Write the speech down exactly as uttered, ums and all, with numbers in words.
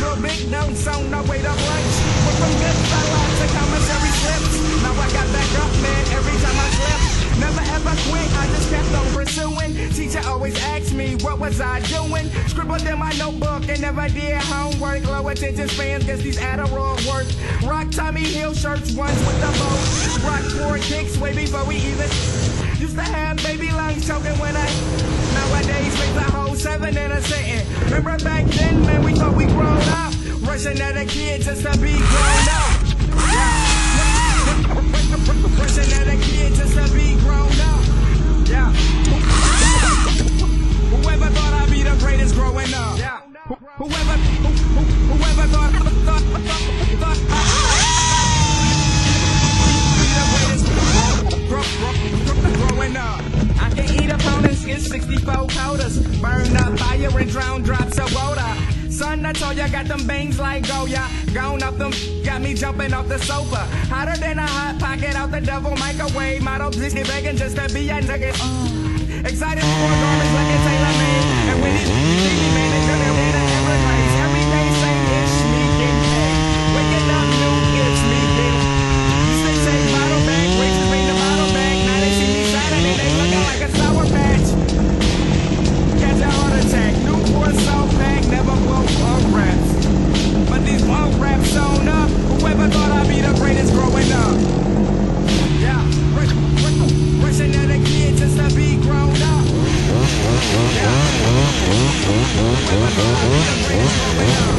real big notes on no way to lunch. Went from good fella to commissary slips. Now I got back up, man, every time I slip. Never ever quit, I just kept on pursuing. Teacher always asked me, what was I doing? Scribbled in my notebook and never did homework. Low attention spans, guess these Adderall work. Rock Tommy Hill shirts once with the boat. Rock four kicks way before we even used to have baby lungs choking when I nowadays make the whole seven in a sitting. Remember back then, man, we thought we grown up. Rushing at a kid just to be grown up. Yeah. Rushing at a kid just to be grown up. Yeah. Whoever thought I'd be the greatest growing up. Yeah. Whoever, who, who, whoever thought, thought, thought, thought I'd be the greatest grow, grow, grow, growing up. I can eat opponents, get sixty-four quotas, burn up fire and drown drops of water. Son, I told ya, got them bangs like Goya. Gone up them, got me jumping off the sofa. Hotter than a hot pocket out the double microwave. Model Disney begging just to be a nugget. Uh, excited for garments like a tailor made. And when he see me, man, they couldn't win a Everglades. Every day, same ish, me getting paid. Waking up, new it's me getting. Used to say bottle bag, wages bring the bottle bag. Now they see me Saturday, they looking like a sour patch. Catch a heart attack, Newport salt pack, never blow on raps. But these punk raps shown up. Whoever thought I'd be the greatest growing up. Yeah, rushing at a kid just to be grown up. Yeah, whoever thought I'd be the greatest growing up.